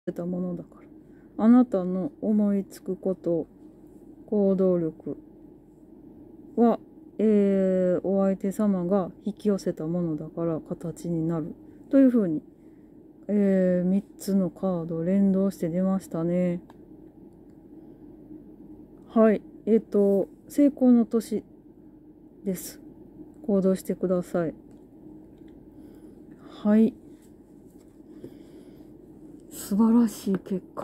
たものだから。あなたの思いつくこと、行動力は、お相手様が引き寄せたものだから形になる。というふうに、3つのカード連動して出ましたね。はい。成功の年です。行動してください。はい。素晴らしい結果。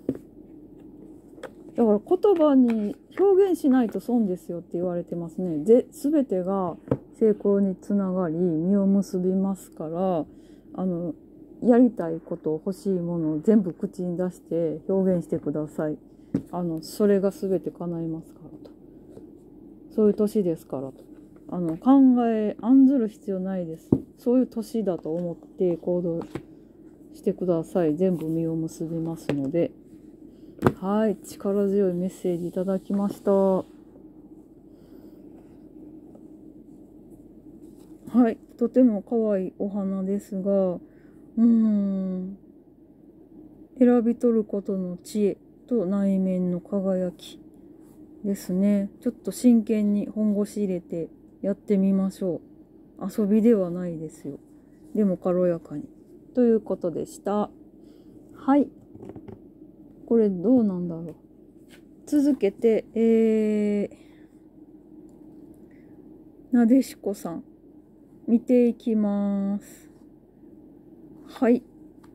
だから言葉に表現しないと損ですよって言われてますね。全てが成功につながり実を結びますから、やりたいこと、欲しいものを全部口に出して表現してください。それが全て叶いますからと。そういう年ですからと。案ずる必要ないです。そういう年だと思って行動してください。全部実を結びますので。はい、力強いメッセージいただきました。はい、とても可愛いお花ですが、選び取ることの知恵と内面の輝きですね。ちょっと真剣に本腰入れてやってみましょう。遊びではないですよ。でも軽やかに。ということでした。はい。これどうなんだろう。続けて、なでしこさん。見ていきます。はい。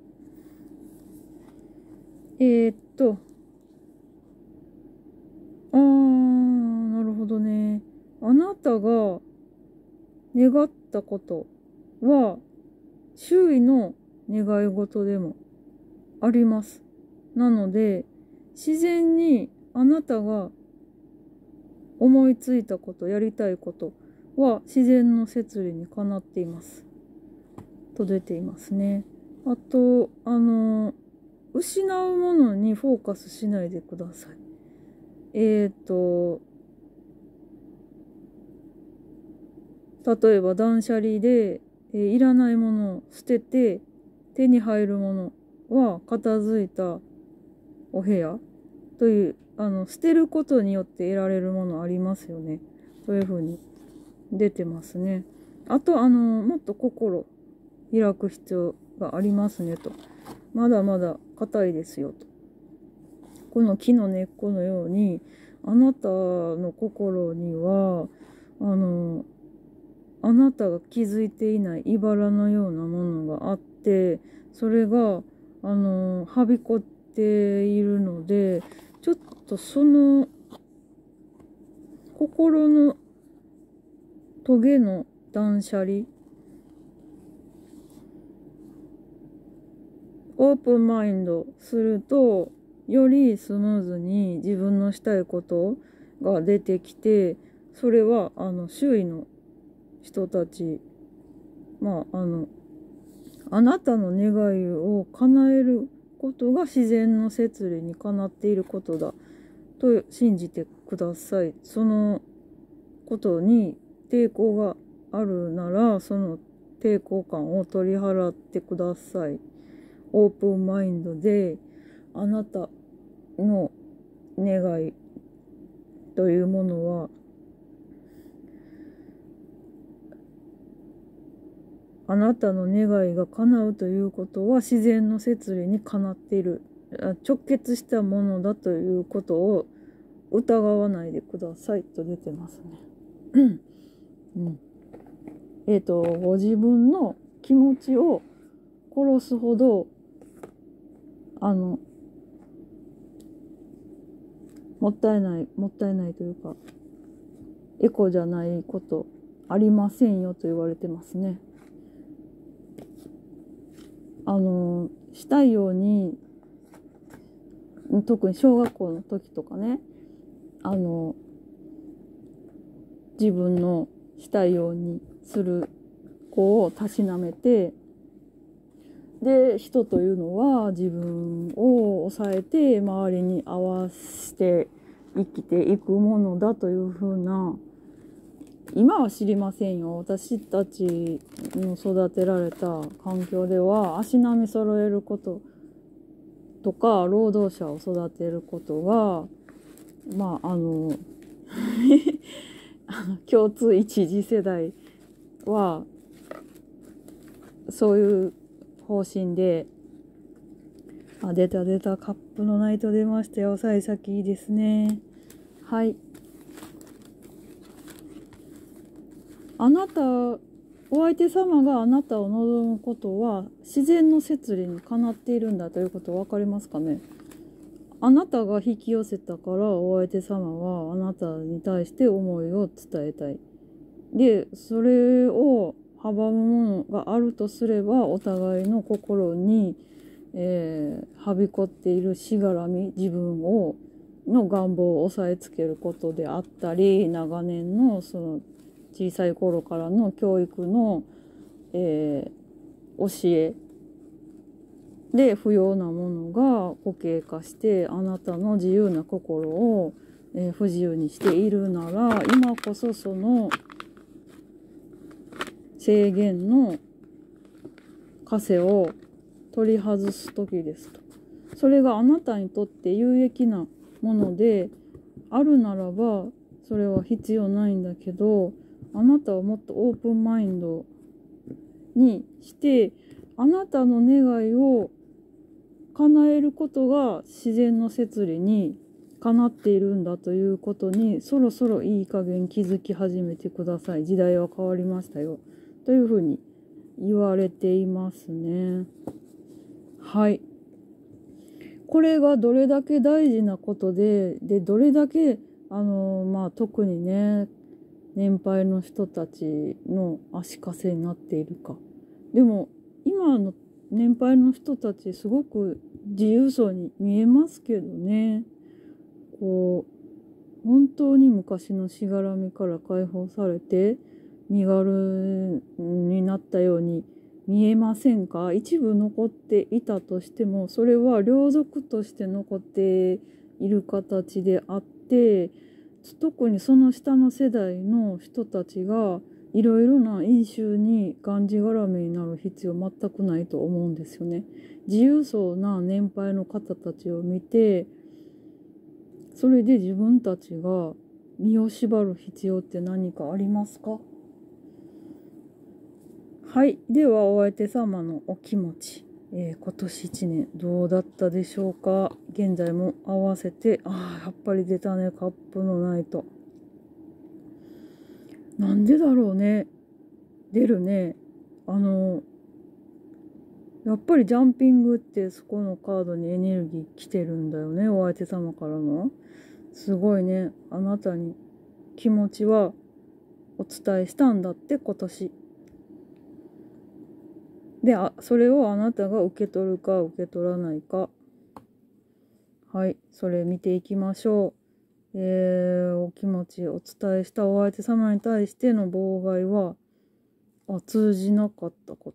なるほどね。あなたが願ったことは、周囲の願い事でもあります。なので、自然にあなたが思いついたこと、やりたいことは自然の摂理にかなっています。と出ていますね。あと、失うものにフォーカスしないでください。例えば断捨離で、いらないものを捨てて手に入るものは片付いたお部屋という捨てることによって得られるものありますよね。そういう風に出てますね。あともっと心開く必要がありますねと。まだまだ硬いですよと。この木の根っこのようにあなたの心にはあなたが気づいていない茨のようなものがあって、それがはびこっているので、ちょっとその心のトゲの断捨離、オープンマインドするとよりスムーズに自分のしたいことが出てきて、それは周囲の人たち、あなたの願いを叶えることが自然の摂理にかなっていることだと信じてください。そのことに抵抗があるなら、その抵抗感を取り払ってください。オープンマインドであなたの願いというものはあなたの願いが叶うということは自然の摂理にかなっている、直結したものだということを疑わないでくださいと出てますね。ご自分の気持ちを殺すほどもったいないというかエコじゃないことありませんよと言われてますね。したいように、特に小学校の時とかね、自分のしたいようにする子をたしなめて、で人というのは自分を抑えて周りに合わせて生きていくものだというふうな、今は知りませんよ。私たちの育てられた環境では足並み揃えることとか労働者を育てることが共通一次世代はそういう方針で、出たカップのナイト出ましたよ。幸先いいですね。はい。あなた、お相手様があなたを望むことは自然の摂理にかなっているんだということ分かりますかね。あなたが引き寄せたからお相手様はあなたに対して思いを伝えたい。で、それを阻むものがあるとすれば、お互いの心に、はびこっているしがらみ、自分の願望を押さえつけることであったり、長年のその小さい頃からの教育の、教えで不要なものが固形化してあなたの自由な心を、不自由にしているなら、今こそその制限の枷を取り外す時ですと。それがあなたにとって有益なものであるならばそれは必要ないんだけど、あなたはもっとオープンマインドにしてあなたの願いを叶えることが自然の摂理にかなっているんだということにそろそろいい加減気づき始めてください。時代は変わりましたよというふうに言われていますね。はい。これがどれだけ大事なことで、どれだけ特にね年配の人たちの足かせになっているか。でも今の年配の人たちすごく自由そうに見えますけどね。こう本当に昔のしがらみから解放されて身軽になったように見えませんか？一部残っていたとしてもそれは領属として残っている形であって、特にその下の世代の人たちがいろいろな因習にがんじがらめになる必要全くないと思うんですよね。自由そうな年配の方たちを見て、それで自分たちが身を縛る必要って何かありますか？はい。ではお相手様のお気持ち、今年1年どうだったでしょうか？現在も合わせて、やっぱり出たね、カップのナイト。なんでだろうね。出るね。やっぱりジャンピングってそこのカードにエネルギー来てるんだよね。お相手様からの。すごいね。あなたに気持ちはお伝えしたんだって今年。で、それをあなたが受け取るか受け取らないか。はい。それ見ていきましょう。お気持ちお伝えしたお相手様に対しての妨害は、通じなかったこと。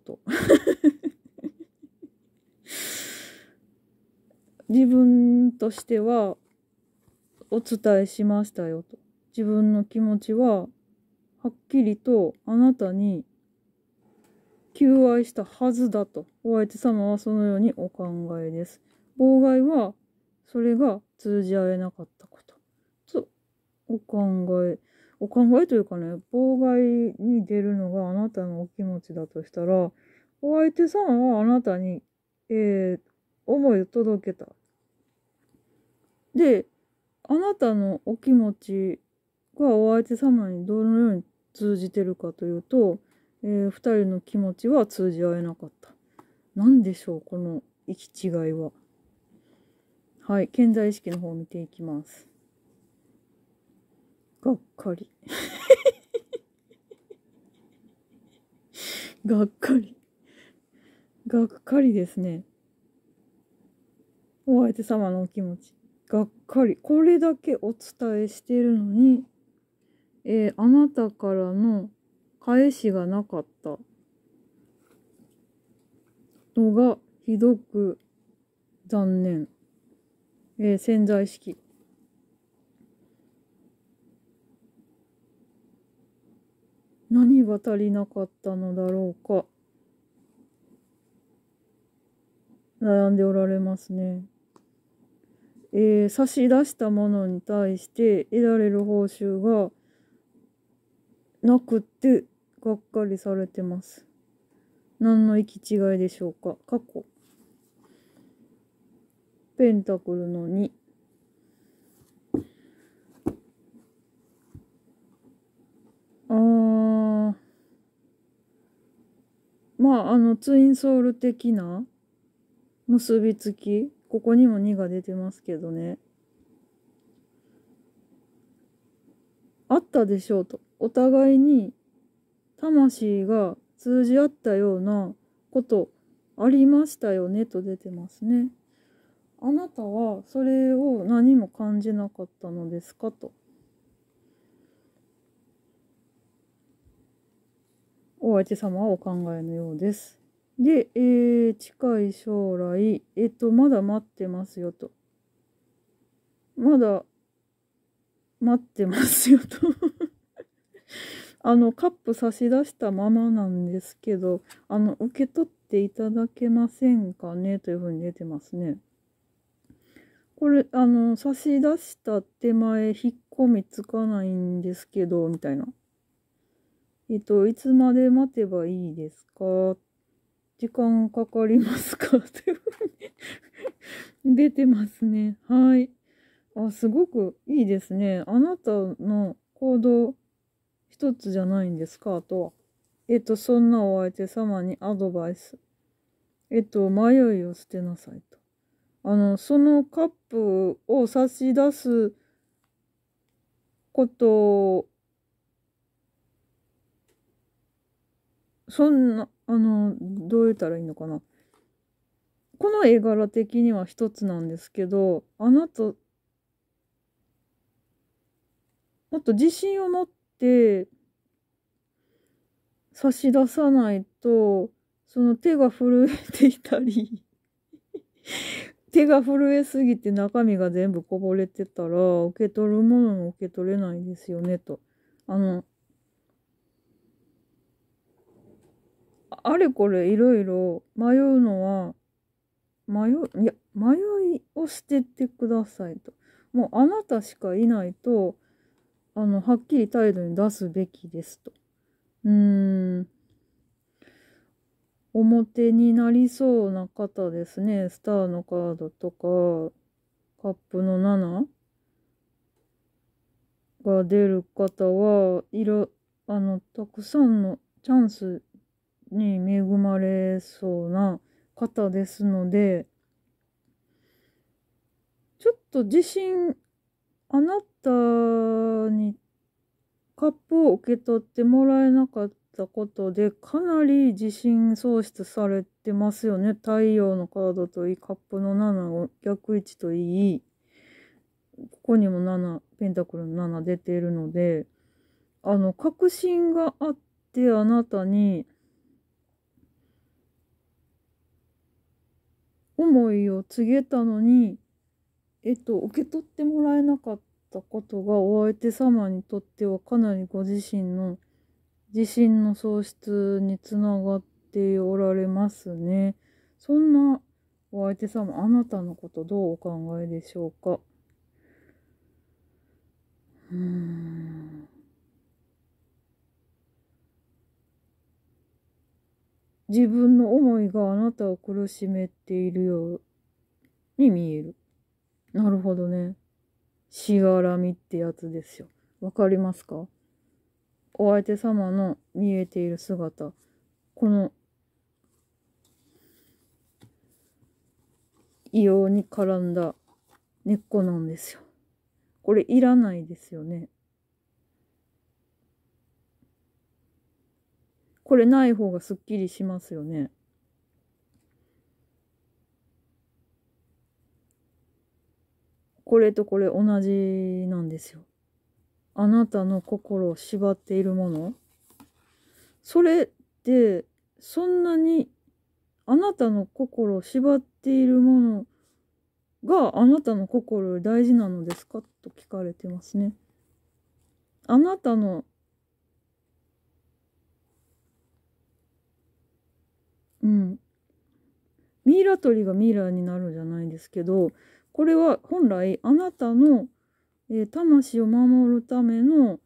自分としてはお伝えしましたよと。自分の気持ちははっきりとあなたに求愛したはずだと。お相手様はそのようにお考えです。妨害はそれが通じ合えなかったこととお考えというかね、妨害に出るのがあなたのお気持ちだとしたら、お相手様はあなたに、思いを届けた。で、あなたのお気持ちがお相手様にどのように通じてるかというと、二人の気持ちは通じ合えなかった。何でしょう、この行き違いは。はい、健在意識の方を見ていきます。がっかり。がっかり。がっかりですね。お相手様のお気持ち。がっかり。これだけお伝えしているのに、あなたからの返しがなかったのがひどく残念。潜在意識。何が足りなかったのだろうか。悩んでおられますね。 差し出したものに対して得られる報酬がなくってがっかりされてます。何の行き違いでしょうか。過去。ペンタクルの2。まあ、ツインソウル的な結びつき。ここにも2が出てますけどね。あったでしょうと。お互いに魂が通じ合ったようなことありましたよねと出てますね。あなたはそれを何も感じなかったのですかと。お相手様はお考えのようです。で、近い将来、まだ待ってますよと。まだ待ってますよと。カップ差し出したままなんですけど、受け取っていただけませんかねというふうに出てますね。これ、差し出した手前、引っ込みつかないんですけど、みたいな。いつまで待てばいいですか？時間かかりますか？というふうに出てますね。はい。あ、すごくいいですね。あなたの行動一つじゃないんですかとは。そんなお相手様にアドバイス。迷いを捨てなさいと。そのカップを差し出すことそんな、どう言ったらいいのかな。この絵柄的には一つなんですけど、あなた、もっと自信を持って差し出さないと、その手が震えていたり、手が震えすぎて中身が全部こぼれてたら、受け取るものも受け取れないですよね、と。あの、あれこれいろいろ迷うのは、迷いを捨ててくださいと。もうあなたしかいないと、はっきり態度に出すべきですと。表になりそうな方ですね。スターのカードとか、カップの7が出る方は、たくさんのチャンスに恵まれそうな方ですので、ちょっとあなたにカップを受け取ってもらえなかったことで、かなり自信喪失されてますよね。太陽のカードといい、カップの7を逆位置といい、ここにも7、ペンタクルの7出ているので、確信があってあなたに思いを告げたのに、受け取ってもらえなかったことがお相手様にとってはかなりご自身の自信の喪失につながっておられますね。そんなお相手様、あなたのことどうお考えでしょうか。自分の思いがあなたを苦しめているように見える。なるほどね。しがらみってやつですよ。わかりますか？お相手様の見えている姿。この異様に絡んだ根っこなんですよ。これいらないですよね。これない方がすっきりしますよね。これとこれ同じなんですよ。あなたの心を縛っているもの。それってそんなにあなたの心を縛っているものがあなたの心より大事なのですかと聞かれてますね。あなたの、うん。 ミイラ取りがミイラになるじゃないですけど、これは本来あなたの、魂を守るための、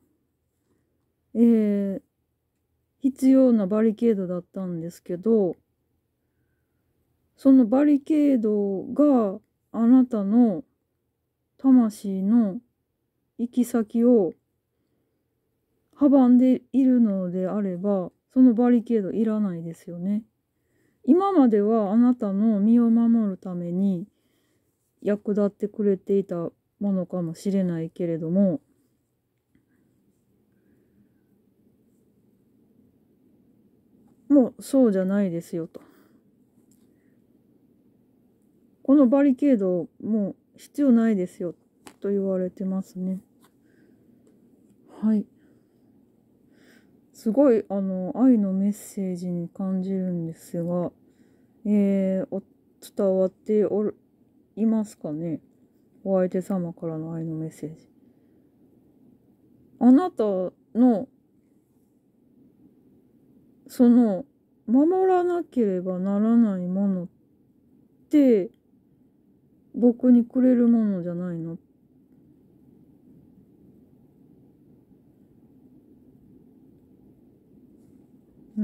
必要なバリケードだったんですけど、そのバリケードがあなたの魂の行き先を阻んでいるのであれば、そのバリケードいらないですよね。今まではあなたの身を守るために役立ってくれていたものかもしれないけれども、もうそうじゃないですよと。このバリケードもう必要ないですよと言われてますね。はい。すごい愛のメッセージに感じるんですが、伝わっていますかね。お相手様からの愛のメッセージ。あなたのその守らなければならないものって僕にくれるものじゃないの？うん。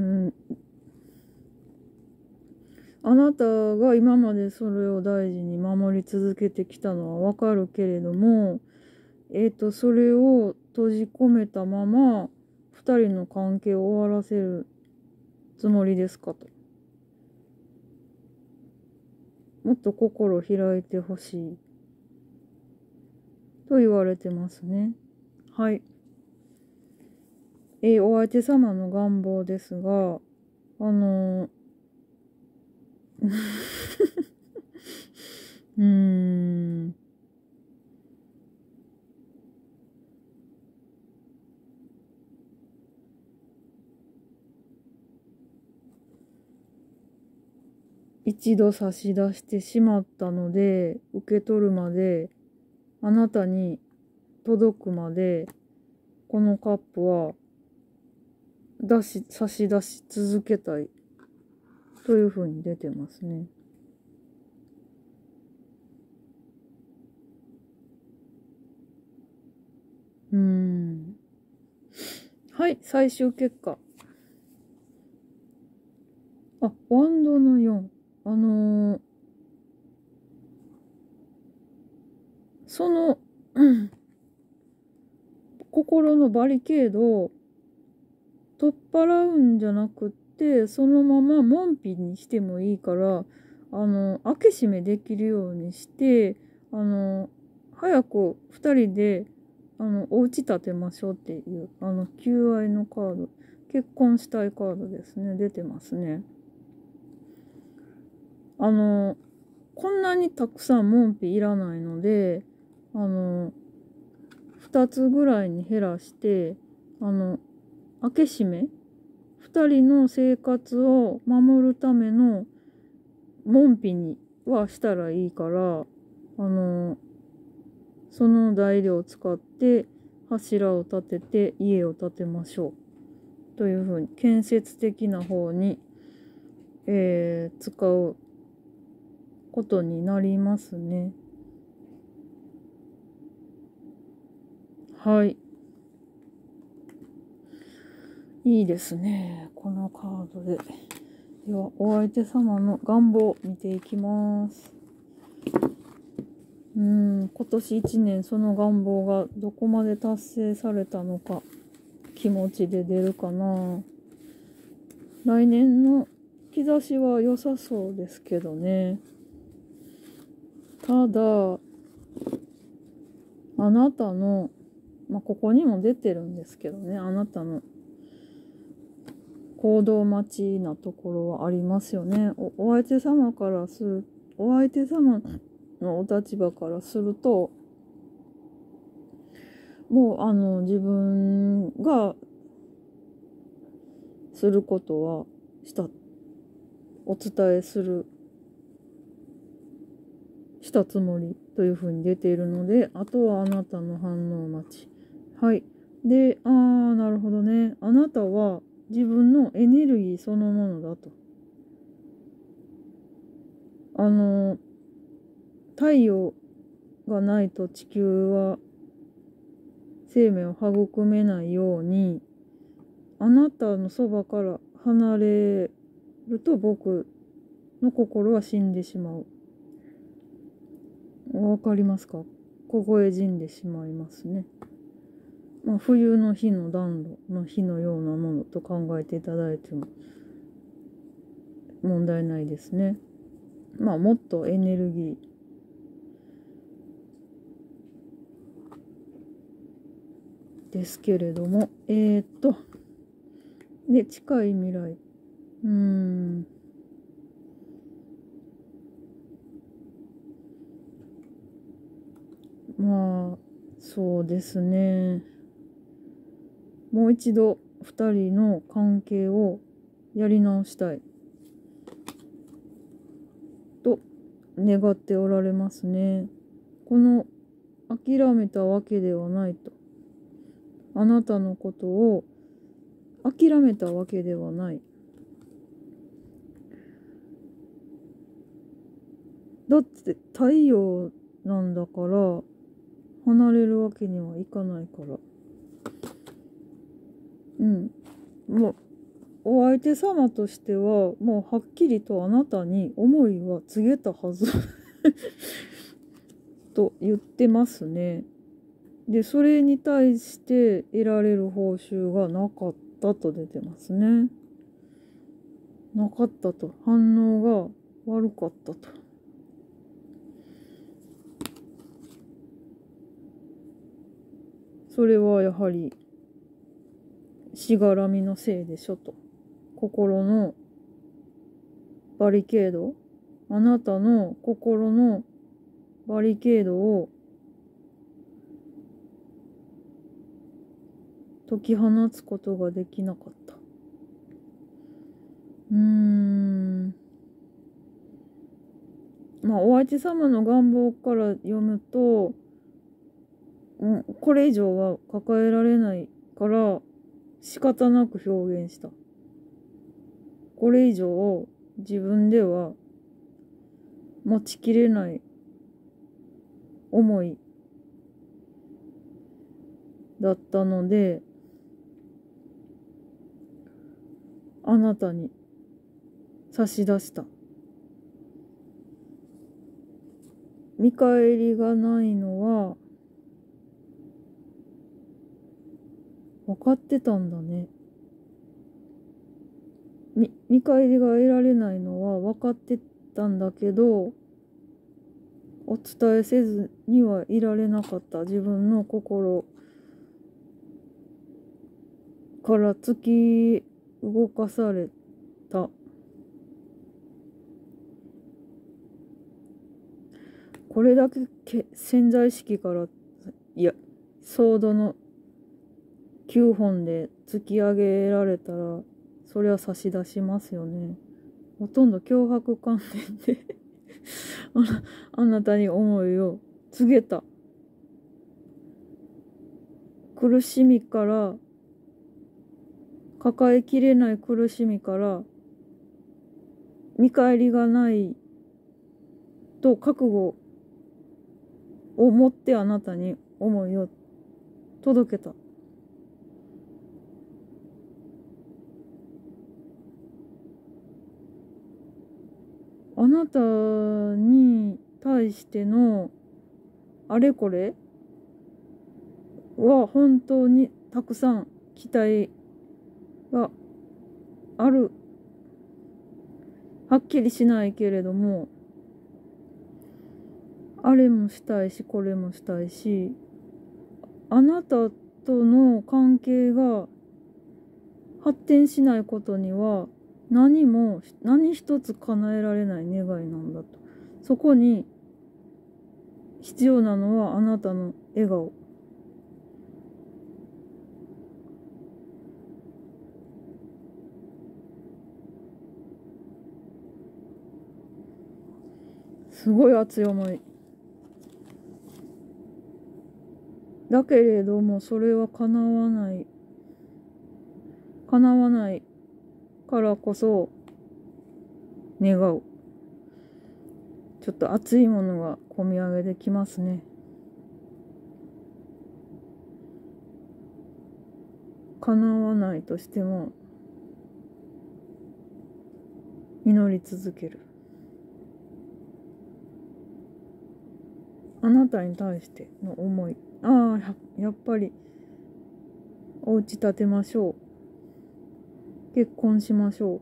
あなたが今までそれを大事に守り続けてきたのはわかるけれども、それを閉じ込めたまま二人の関係を終わらせるつもりですかと。もっと心を開いてほしいと言われてますね。はい。お相手様の願望ですが、うーん。一度差し出してしまったので、受け取るまで、あなたに届くまで、このカップは差し出し続けたいというふうに出てますね。はい、最終結果。ワンドの4。その、心のバリケードを取っ払うんじゃなくって、そのまま門扉にしてもいいから、開け閉めできるようにして、早く2人で、お家建てましょうっていう、求愛のカード、結婚したいカードですね、出てますね。こんなにたくさん門扉いらないので、2つぐらいに減らして、開け閉め2人の生活を守るための門扉にはしたらいいから、その材料を使って柱を立てて家を建てましょうというふうに建設的な方に、使うことになりますね。はい。いいですね。このカードで。では、お相手様の願望見ていきます。今年1年その願望がどこまで達成されたのか、気持ちで出るかな。来年の兆しは良さそうですけどね。ただ、あなたの、ここにも出てるんですけどね、あなたの行動待ちなところはありますよね。お相手様のお立場からすると、もう自分がすることはお伝えしたつもりというふうに出ているので、あとはあなたの反応待ち。はい。で、なるほどね。あなたは自分のエネルギーそのものだと。 あの太陽がないと地球は生命を育めないように、あなたのそばから離れると僕の心は死んでしまう。わかりますか？凍え死んでしまいますね。冬の日の暖炉の火のようなものと考えていただいても問題ないですね。もっとエネルギーですけれども、で、近い未来。そうですね。もう一度二人の関係をやり直したいと願っておられますね。この諦めたわけではないと。あなたのことを諦めたわけではない。だって太陽なんだから離れるわけにはいかないから。もうお相手様としてはもうはっきりとあなたに思いは告げたはずと言ってますね。で、それに対して得られる報酬がなかったと出てますね。なかったと。反応が悪かったと。それはやはりしがらみのせいでしょと。心のバリケード、あなたの心のバリケードを解き放つことができなかった。お相手様の願望から読むと、これ以上は抱えられないから仕方なく表現した。これ以上自分では持ちきれない思いだったので、あなたに差し出した。見返りがないのは分かってたんだね。見返りが得られないのは分かってたんだけど、お伝えせずにはいられなかった。自分の心から突き動かされた。これだけ潜在意識から、ソードの9本で突き上げられたら、それは差し出しますよね。ほとんど脅迫観念であなたに思いを告げた。苦しみから、抱えきれない苦しみから、見返りがないと覚悟を持ってあなたに思いを届けた。あなたに対してのあれこれは本当にたくさん期待がある。はっきりしないけれども、あれもしたいしこれもしたいし、あなたとの関係が発展しないことには何一つ叶えられない願いなんだと。そこに必要なのはあなたの笑顔。すごい熱い思い。だけれどもそれは叶わない。叶わないからこそ願う。 ちょっと熱いものがこみ上げてきますね。叶わないとしても祈り続ける。あなたに対しての思い。やっぱりお家建てましょう。結婚しましょ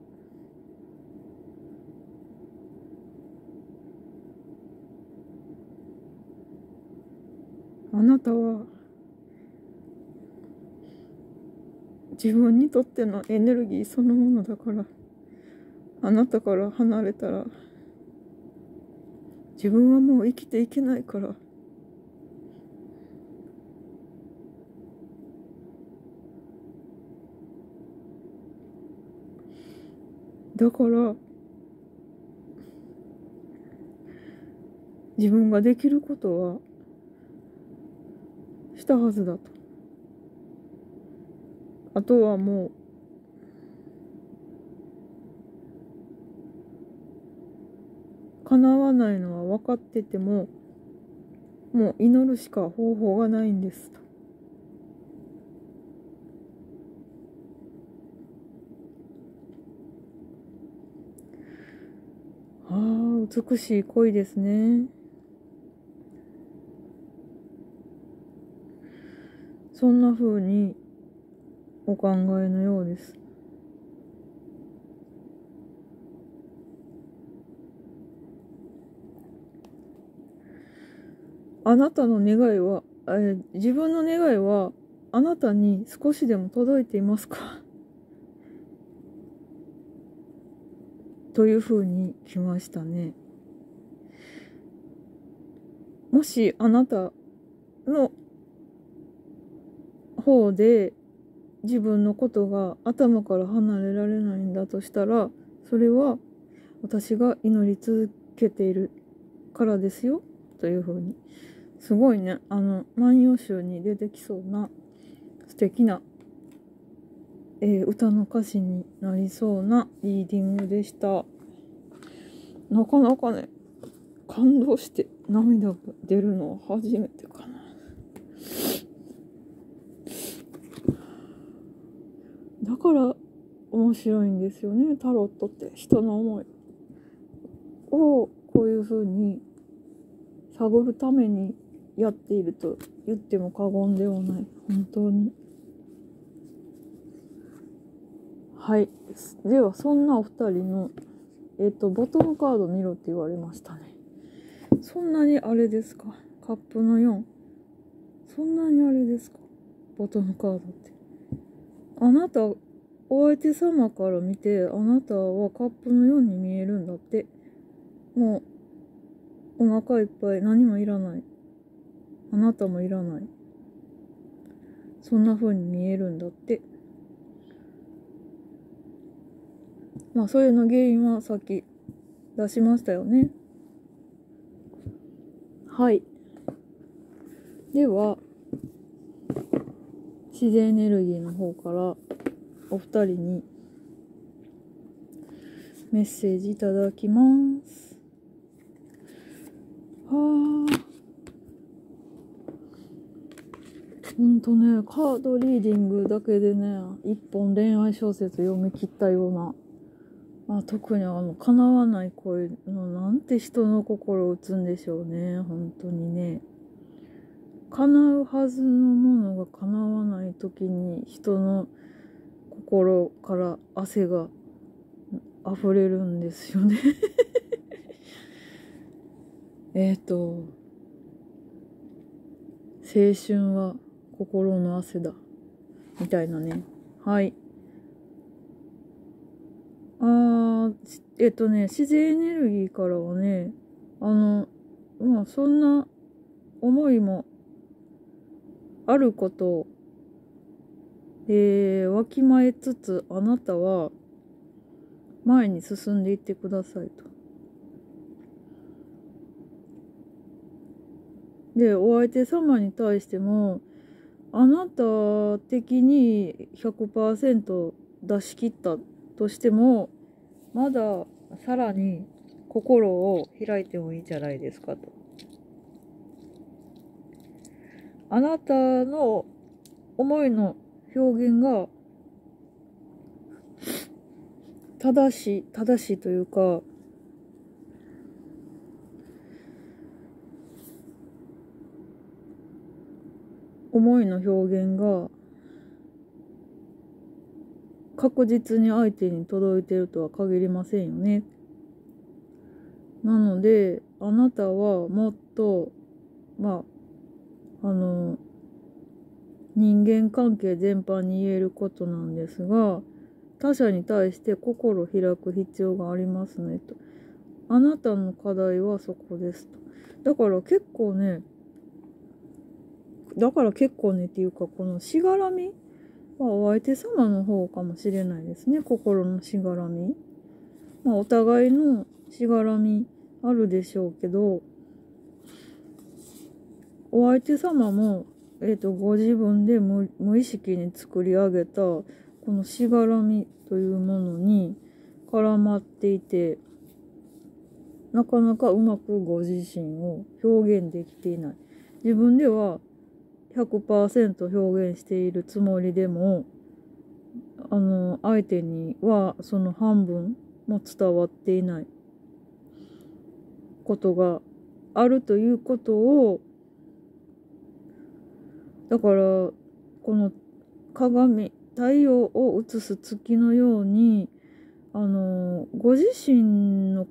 う。あなたは自分にとってのエネルギーそのものだから、あなたから離れたら自分はもう生きていけないから。だから自分ができることはしたはずだと。あとはもう叶わないのは分かってても、もう祈るしか方法がないんですと。美しい恋ですね。そんな風にお考えのようです。あなたの願いは、自分の願いはあなたに少しでも届いていますかという風に来ましたね。もしあなたの方で自分のことが頭から離れられないんだとしたら、それは私が祈り続けているからですよという風に、すごいね、万葉集に出てきそうな素敵な、歌の歌詞になりそうなリーディングでした。なかなかね、感動して涙が出るのは初めてかな。だから面白いんですよね、タロットって。人の思いをこういう風に探るためにやっていると言っても過言ではない。本当に。はい。ではそんなお二人のボトムカード見ろって言われましたね。そんなにあれですか。カップの4。そんなにあれですか。ボトムカードって。あなた、お相手様から見て、あなたはカップの4に見えるんだって。もう、お腹いっぱい、何もいらない。あなたもいらない。そんな風に見えるんだって。まあ、それの原因はさっき出しましたよね。はい。では、自然エネルギーの方からお二人にメッセージいただきます。ほんとね、カードリーディングだけでね、一本恋愛小説読み切ったような、特に叶わない恋のなんて人の心を打つんでしょうね。本当にね、叶うはずのものが叶わない時に人の心から汗が溢れるんですよね青春は心の汗だみたいなね。はい。自然エネルギーからはね、そんな思いもあることを、わきまえつつ、あなたは前に進んでいってくださいと。で、お相手様に対しても、あなた的に 100% 出し切ったとしても、まださらに心を開いてもいいんじゃないですかと。あなたの思いの表現が正しいというか、思いの表現が確実に相手に届いているとは限りませんよね。なので、あなたはもっと、人間関係全般に言えることなんですが、他者に対して心を開く必要がありますねと。あなたの課題はそこですと。だから結構ねっていうか、このしがらみはお相手様の方かもしれないですね。心のしがらみ。お互いのしがらみあるでしょうけど、お相手様も、ご自分で無意識に作り上げたこのしがらみというものに絡まっていて、なかなかうまくご自身を表現できていない。自分では 100% 表現しているつもりでも、相手にはその半分も伝わっていないことがあるということを、だからこの太陽を映す月のように、ご自身の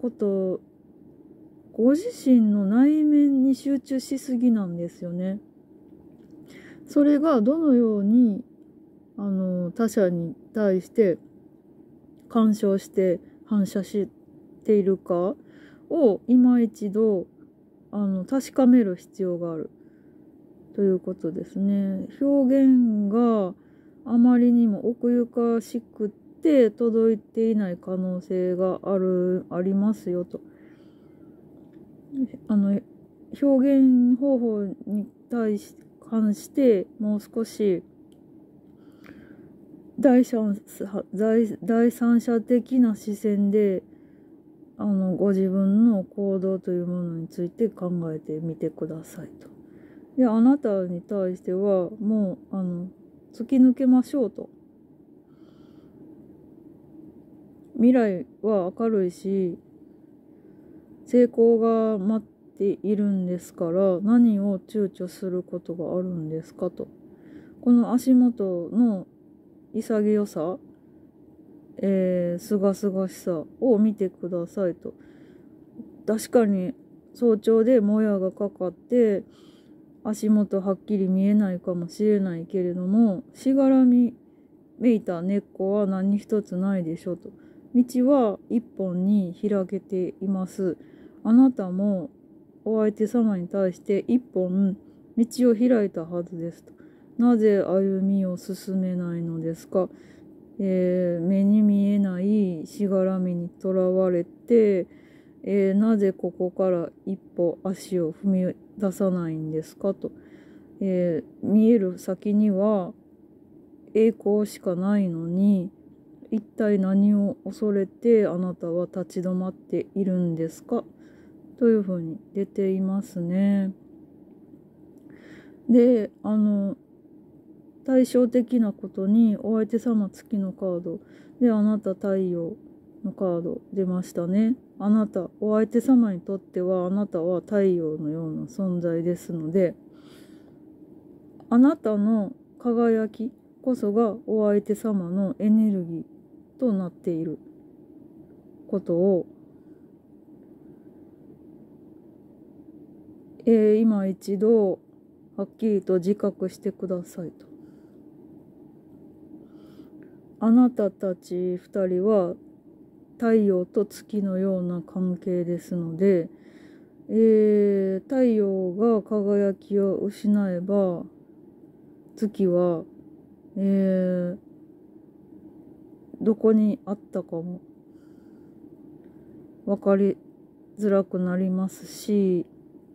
内面に集中しすぎなんですよね。それがどのように他者に対して干渉して反射しているかを今一度確かめる必要があるということですね。表現があまりにも奥ゆかしくて届いていない可能性がありますよと。表現方法に関してもう少し第三者的な視線でご自分の行動というものについて考えてみてくださいと。で、あなたに対してはもう突き抜けましょうと。未来は明るいし成功が待っているんですから、何を躊躇することがあるんですかと。この足元の潔さ、すがすがしさを見てくださいと。確かに早朝でもやがかかって足元はっきり見えないかもしれないけれども、しがらみめいた根っこは何一つないでしょと。道は一本に開けています。あなたもお相手様に対して一本道を開いたはずですと。なぜ歩みを進めないのですか。目に見えないしがらみにとらわれて、なぜここから一歩足を踏み出さないんですかと。見える先には栄光しかないのに、一体何を恐れてあなたは立ち止まっているんですかというふうに出ていますね。で、対照的なことにお相手様月のカードで、あなた太陽のカード出ましたね。お相手様にとってはあなたは太陽のような存在ですので、あなたの輝きこそがお相手様のエネルギーとなっていることを、今一度はっきりと自覚してくださいと。あなたたち2人は太陽と月のような関係ですので、太陽が輝きを失えば月は、どこにあったかも分かりづらくなりますし、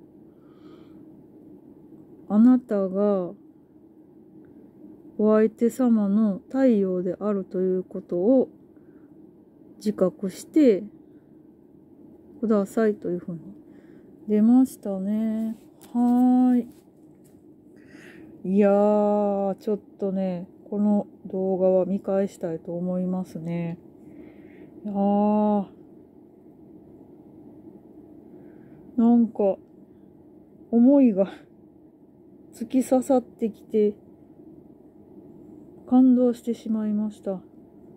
あなたがお相手様の太陽であるということを自覚してくださいというふうに出ましたね。はーい。いやー、ちょっとね、この動画は見返したいと思いますね。いやー、なんか、思いが突き刺さってきて、感動してしまいました。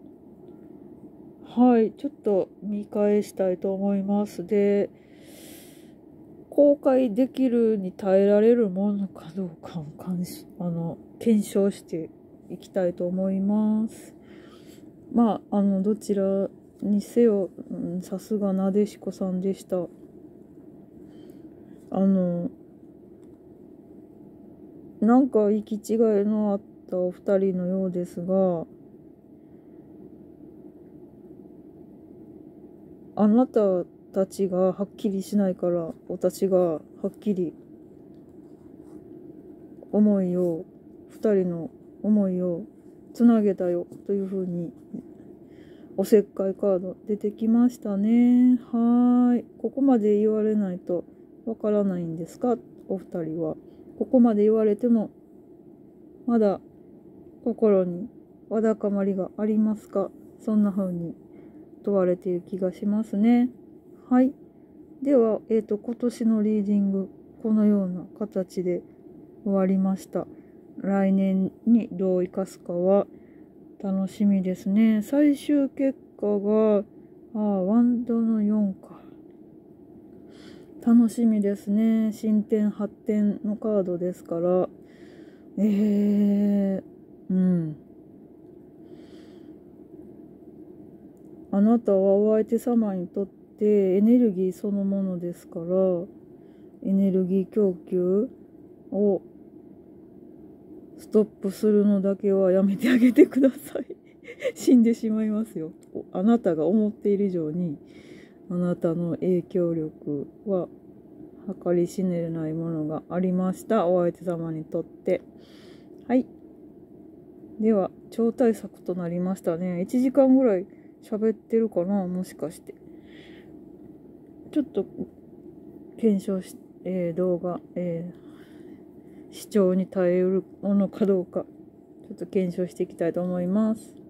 はい、ちょっと見返したいと思います。で、公開できるに耐えられるものかどうかを検証していきたいと思います。まあ、どちらにせよ、さすがなでしこさんでした。なんか行き違いのあったお二人のようですが、あなたたちがはっきりしないから、私がはっきり二人の思いをつなげたよというふうに、おせっかいカード出てきましたね。はい。ここまで言われないとわからないんですか、お二人は。ここまで言われても、まだ心にわだかまりがありますか？そんな風に問われている気がしますね。はい。では、今年のリーディング、このような形で終わりました。来年にどう生かすかは楽しみですね。最終結果が、ワンドの4か。楽しみですね。進展発展のカードですから。あなたはお相手様にとってエネルギーそのものですから、エネルギー供給をストップするのだけはやめてあげてください。死んでしまいますよ。あなたが思っている以上に、あなたの影響力は計り知れないものがありました。お相手様にとって。はい。では、超大作となりましたね。1時間ぐらい喋ってるかな、もしかして。ちょっと検証し、動画、視聴に耐えうるものかどうか、ちょっと検証していきたいと思います。